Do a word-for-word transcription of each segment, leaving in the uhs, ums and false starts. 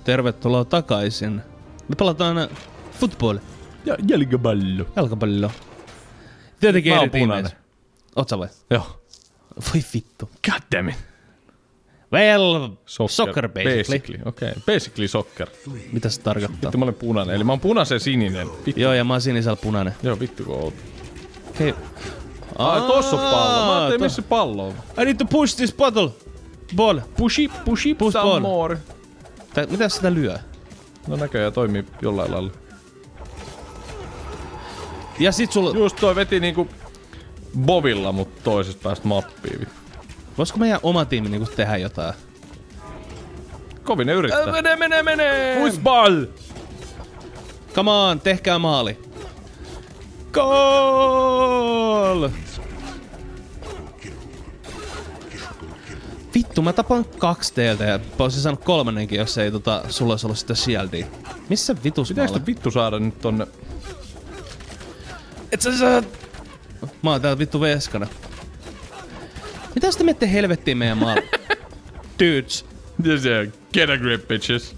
tervetuloa takaisin. Me pelataan football. Ja jalkapallo. Jalkapallo. Tietenkin eri tiimeissä. Oot sä vai? Joo. Voi vittu. God damn it. Well, Soccer, soccer basically. Basically, okei. Okay. Basically soccer. Mitä se tarkoittaa? Vittu mä olen punainen, eli mä oon punaisen sininen. Vittu. Joo, ja mä oon sinisellä punainen. Joo, vittu kun oot. Okei. Okay. Ai, tossa on pallo. Mä ajattelin, missä pallo on. I need to push this bottle. Ball. Push it, push it Push some ball. more. Tää, mitä sitä lyö? No näköjään toimii jollain lailla. Ja sit sulla... Just toi veti niinku bovilla, mut toisesta päästä mappiin. Voisiko meidän oma tiimi niinku tehdä jotain? Kovin ne yrittää. Äh, mene, mene, mene! Push ball! Come on, tehkää maali. Goal! Vittu, mä tapan kaksi teiltä ja olisin saanut kolmannenkin, jos ei tota, sulla olisi ollut sitä shieldia. Missä vitus mä Pitääkö olen? sitä vittu saada nyt tonne? Et sä saa... Mä oon täällä vittu veskana. Mitä sitten menette helvettiin meidän maalla? Dudes. Yes, yeah. Get a grip, bitches.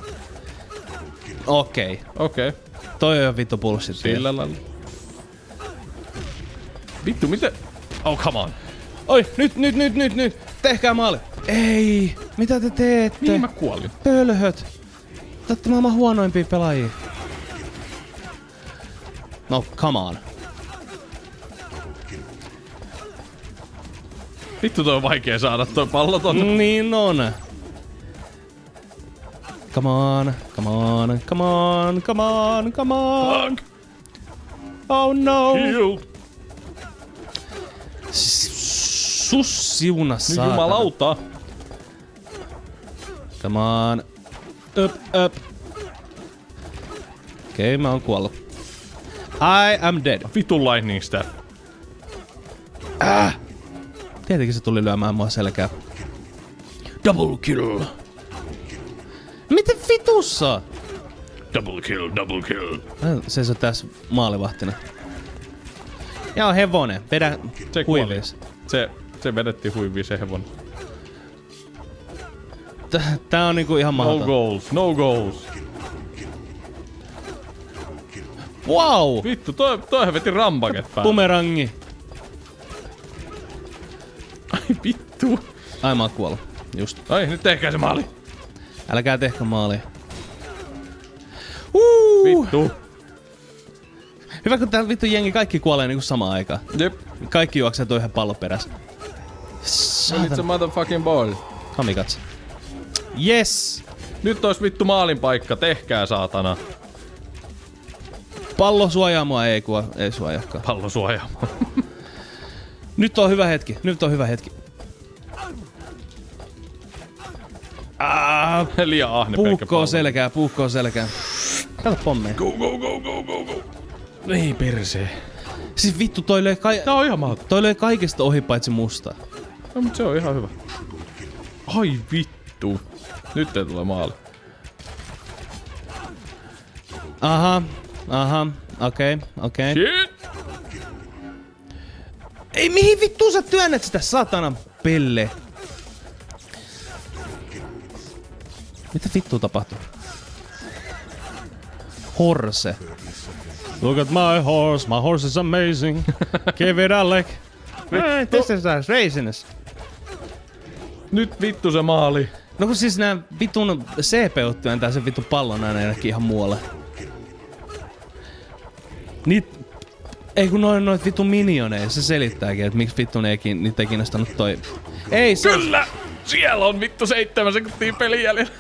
Okei. Okay. Okei. Okay. Toi on jo vittu bullshit. Sillä lailla. Vittu, mitä? Oh, come on. Oi, nyt, nyt, nyt, nyt, nyt. Tehkää maali. Ei. Mitä te teette? Mihin mä kuolin? Pölhöt. Te ootte maailman huonoimpia pelaajia. No, come on. Vittu toi on vaikea saada toi pallo tonne. Niin on. Come on, come on, come on, come on, come on. Fuck. Oh no. Healed. Sus siuna Nyt saatana. jumalauta. Come on. Up, up. Okei, okay, mä oon kuollut. I am dead. Vittu lightning staff. Äh! Tietenkin se tuli lyömään mua selkää. Double kill. Miten vitussa? Double kill, double kill. Se on tässä maalivahtina. Joo, hevonen. Vedä Se huiviis. Se, se vedettiin huiviin se hevonen. Tää on niinku ihan No mahdoton. goals, no goals. Wow! Vittu, toi, toi veti rampaket päälle. Bumerangi. Ai vittu. Ai mä oon kuollut. Just. Ai, nyt tehkää se maali. Älkää tehkö maalia. Uh. Vittu. Hyvä kun tää vittu jengi kaikki kuolee niinku samaan aikaan. Jep. Kaikki juoksee toi yhden pallon perässä. It's a Saatana. motherfucking ball. Kamikatse. Yes! Nyt ois vittu maalin paikka, tehkää saatana. Pallo suojaa mua, ei kuo, ei suojaakaan. Pallo suojaamaan. Nyt on hyvä hetki, nyt on hyvä hetki. Ah, Liian ahne pelkkä puukkoo pallo. selkää, puukkoo selkää. Kato pommeja. Go, go, go, go, go, go. Ei persee. Siis vittu, toi löi, kai- Tää on ihan mahdoton. toi löi kaikista ohi paitsi musta. No, mut se on ihan hyvä. Ai vittu. Nyt ei tule maali. Aha, aha, okei, okay, okei. Okay. Shit! Ei, mihin vittu sä työnnät sitä satana pelle? Mitä vittua tapahtuu? Horse. Look at my horse, my horse is amazing. Give it a lick. Hey, this is a raciness. Nyt vittu se maali. No kun siis nää vitun C P-ut työntää sen vitun pallon aina jonnekin ihan muualle. Niit... Ei kun noin noit vitun minioneja, se selittääkin, että miksi vittu ne ei, niitä ei kiinnostanut toi... Ei se... Kyllä! Siellä on vittu seitsemän sekuntia pelin jäljellä.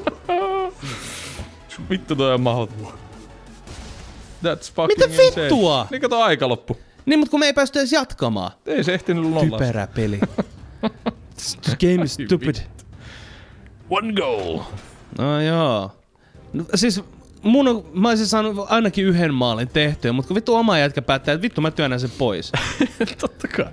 Vittu toi on mahdoton. That's fucking Mitä insane. vittua? Niin kato aika loppu. Niin mut kun me ei päästy edes jatkamaan. Ei se ehtinyt nollasta. Typerä peli. This game is stupid. One goal. No joo. No, siis mun on, mä olisin saanut ainakin yhden maalin tehtyä, mutta kun vittu oma jätkä päättää, että vittu mä työnnän sen pois. Totta kai.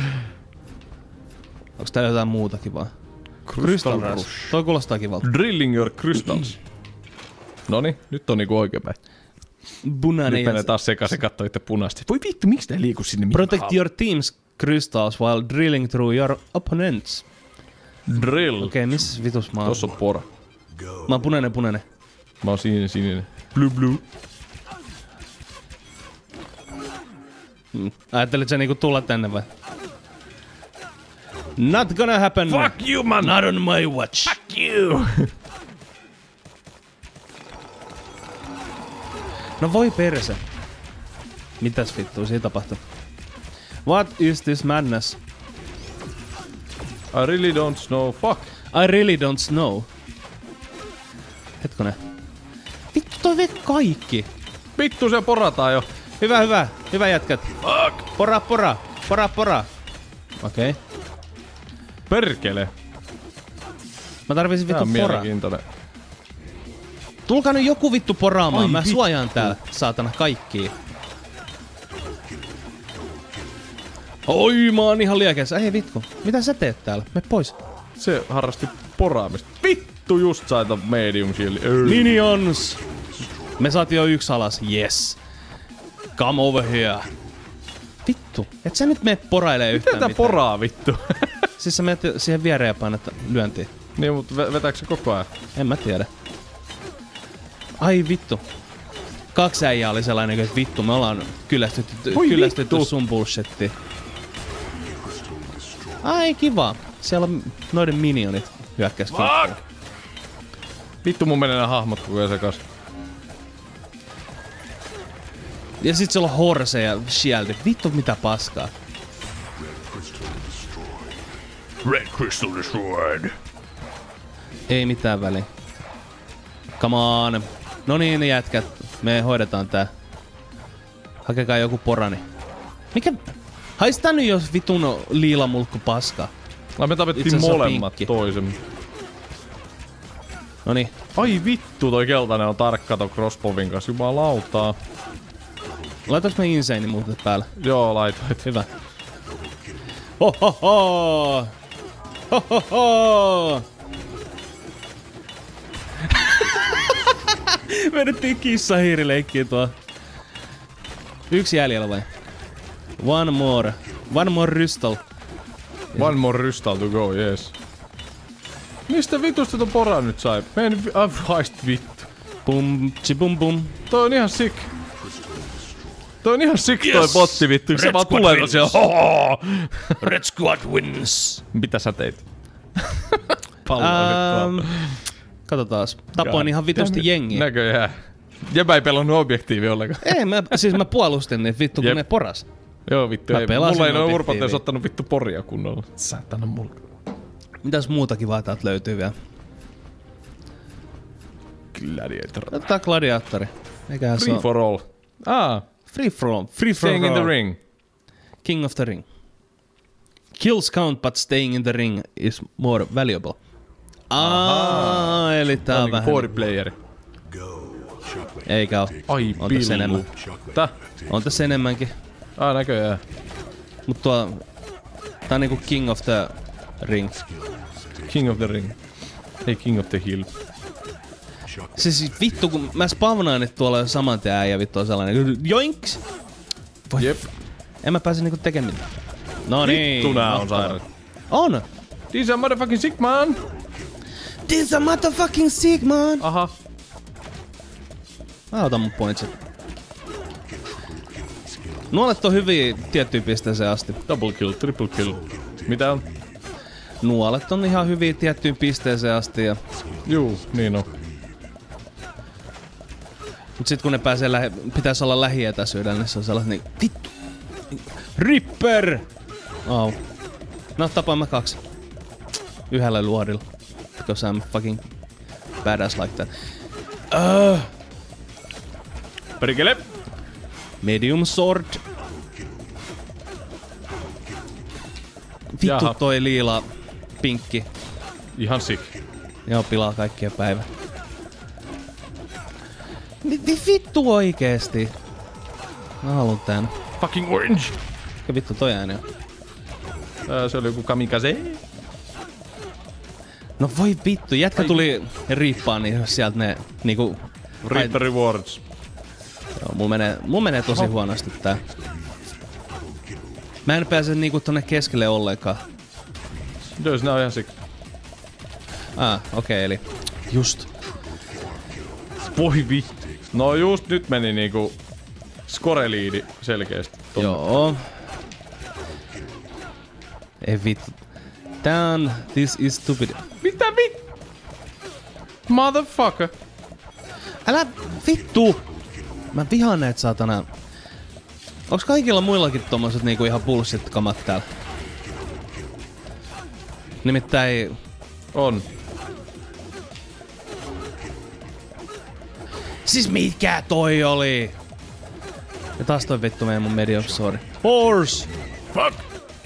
Onks täällä jotain muutakin vaan? Crystal Rush. Toi kuulostaa kivalta. Drilling your crystals. Noni, nyt on niinku oikeapäin. Punainen Nyt menee taas sekaisin kattoo itse punaisesti. Voi vittu, miksi tää liiku sinne? Protect your team's crystals while drilling through your opponents. Drill. Okei, okay, missä vitus mä oon? Tossa on pora. Mä oon punainen punainen. Mä oon sininen sininen. Blue blue. Mm. Ajattelit sä niinku tulla tänne vai? Not gonna happen. Fuck you, man! Not on my watch. Fuck you! No voi perse. Mitäs vittua siitä tapahtuu? What is this madness? I really don't know. Fuck. I really don't know. Hetkonen. Vittu toi vei kaikki. Vittu se porataan jo. Hyvä, hyvä. Hyvä jätkät. Fuck. Pora, pora. Pora, pora. Okei. Okay. Perkele. Mä tarvisin Tää vittu on pora. mielenkiintoinen. Tulkaa nyt joku vittu poraamaan. Ai Mä vittu. suojaan täällä, saatana, kaikkia. Oi, mä oon ihan liekeessä. Ei vittu. Mitä sä teet täällä? Me pois. Se harrasti poraamista. Vittu just sai ton medium shield. Minions! Me saatiin jo yksi alas. Yes. Come over here. Vittu. Et sä nyt mene porailee yhtään Mitä tää mitään. poraa vittu? Siis sä menet siihen viereen ja painat lyöntiin. Niin, mut ve- vetääkö se koko ajan? En mä tiedä. Ai vittu. Kaksi äijää oli sellainen, että vittu, me ollaan kyllästytty, Oi kyllästytty vittu. sun bullshittiin. Ai kiva. Siellä on noiden minionit hyökkäs kimppuun. Vittu mun menee nää hahmot koko ajan sekas. Ja sit siellä on Horse ja Shield. Vittu mitä paskaa. Red Crystal destroyed. Ei mitään väliä. Come on. No niin jätkät. Me hoidetaan tää. Hakekaa joku porani. Mikä? Haistaa nyt jos vitun liilamulkku paskaa. No me Itse tapettiin asiassa molemmat pinkki. toisen. Noniin. Ai vittu, toi keltainen on tarkka ton crossbowin kanssa. Jumalautaa. Laitaks me Insane muuten päälle? Joo, laitoit. Hyvä. Hohoho! Hohoho! Vedettiin kissahiirileikkiä tuo. Yksi jäljellä vai? One more. One more rystol. One more rystal to go, yes. Mistä vitusta ton pora nyt sai? Men ah, haist vittu. Bum, bum bum. Toi on ihan sick. Toi on ihan sick Yes! toi botti vittu. Se Red vaan Squad tulee wins. tosiaan. Hoho! Red Squad wins. Mitä sä teit? Palloa Ähm, nyt katsotaas. Tapoin ihan vitusti jengiä. Näköjään. Jäbä ei pelannut objektiivi ollenkaan. Ei, mä, siis mä puolustin niin vittu kun Jep. ne poras. Joo vittu, Mä ei. pelasin Mulla ei noin objektiiviä. urpot edes ottanut vittu poria kunnolla. Säätänä mulla. Mitäs muuta kivaa täältä löytyy vielä? Gladiator. Otetaan gladiaattori. Eiköhän se Free on. for all. Ah, Free from. Free from. staying in the ring. King of the ring. Kills count but staying in the ring is more valuable. Aa, eli tää on Niinku vähän. board playeri. Eikä oo. Ai On tässä pillu. enemmän. Tää? On tässä enemmänkin. Ah, näköjään. Mut tuo... Tää on niinku King of the ring. King of the ring. Ei King of the hill. Siis vittu kun mä spavnaan nyt tuolla saman tien äijä vittu on sellainen. Joinks! Voi. Jep. En mä pääse niinku tekemään mitään. No niin. Vittu nää on mahtavaa. sairaat. On! These are motherfucking sick man. This a motherfucking sick man! Aha. Mä otan mun pointsit. Nuolet on hyviä tiettyyn pisteeseen asti. Double kill, triple kill. Mitä on? Nuolet on ihan hyviä tiettyyn pisteeseen asti. Ja... Juu, niin on. Mut sit kun ne pääsee lähe... pitäis olla lähietäisyydellä, niin se on sellainen niin... Vittu! Ripper! Au. No tapaan mä kaksi. Yhdellä luodilla. Because I'm fucking badass like that. Uh, Perkele. medium sword. Vittu Jaha. toi liila pinkki. Ihan sick. Joo, pilaa kaikkia päivä. Mi- mi- vittu oikeesti. Mä haluun tän. Fucking orange. Mikä vittu toi ääni on? Ää, se oli joku kamikaze. No voi vittu, jätkä tuli riippaan niin sieltä ne niinku... Reap the rewards. Joo, mulla menee, mulla menee tosi Oho. huonosti tää. Mä en pääse niinku tonne keskelle ollenkaan. Joo, nää on ihan sick. Ah, okei, okay, eli Just. Voi vittu. No just nyt meni niinku score-liidi selkeästi. Tonne. Joo. Ei vittu. Tää on... This is stupid. Mitä vittu? Motherfucker. Älä vittu! Mä vihaan näitä saatana. Onks kaikilla muillakin tommoset niinku ihan bullshit kamat täällä? Nimittäin... On. Siis mikä toi oli? Ja taas toi vittu meidän mun medium, sorry. Horse! Fuck!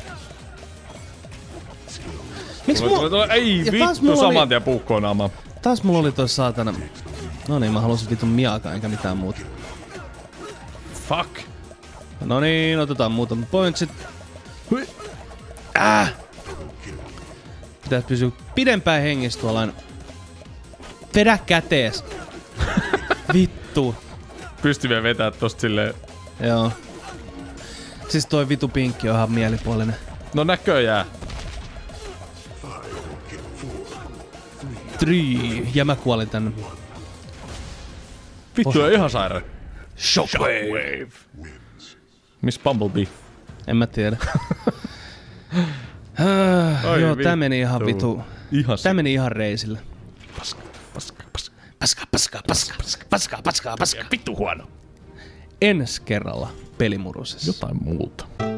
Miks Tule, mu... tule, tule. Ei Ja taas vittu, mulla saman oli- tien puukkoon naama. Taas mulla oli toi saatana... No niin, mä halusin vitun miakaa enkä mitään muuta. Fuck. No niin, otetaan muutama pointsit. Hui. Äh! Pitäis pysyä pidempään hengissä tuolla aina. Vedä kätees. Vittu. Pysty vielä vetää tosta silleen. Joo. Siis toi vitu pinkki on ihan mielipuolinen. No näköjään. Three. Ja mä kuolin tänne. Vittu on ihan sairaan. Shockwave. Miss Bumblebee? En mä tiedä. ah, Ai joo, tää vittu. meni ihan vitu. Ihan Tää meni ihan reisille. paska, paska, paska. Paska, paska, paska, paska, paska, paska. Vittu huono. Ensi kerralla pelimurusessa. Jotain muuta.